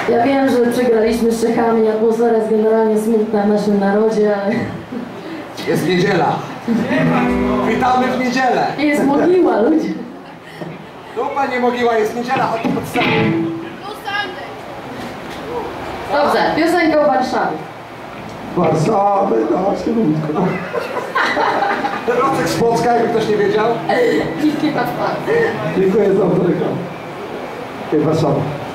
Ja wiem, że przegraliśmy z Czechami, atmosfera jest generalnie smutna w naszym narodzie, ale... Jest niedziela. Witamy w niedzielę. Jest mogiła, ludzie. Dupa nie mogiła, jest niedziela, chodź pod scenę. Dobrze, piosenka o Warszawie. Warszawy, nasze ludko. Rocek z Płocka, jakby ktoś nie wiedział. Nie ma fazy. Dziękuję za autoryka. Warszawa.